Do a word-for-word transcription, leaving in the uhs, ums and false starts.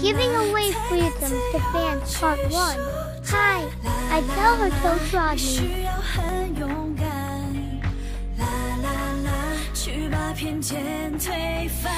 Giving away freedom to fans part one. Hi, I tell her 𝘄𝗁𝗵𝗵去把偏见推翻。